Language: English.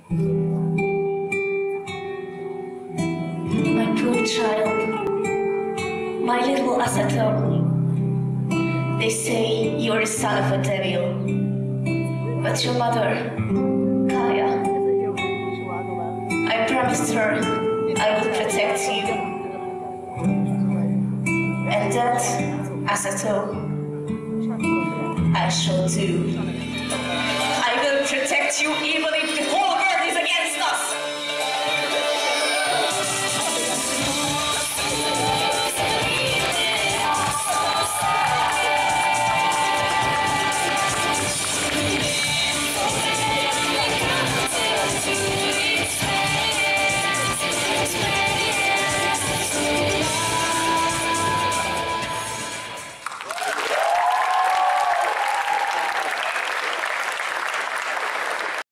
My poor child, my little Asato. They say you're the son of a devil, but your mother, Kaya, I promised her I would protect you. And that, Asato, I shall do.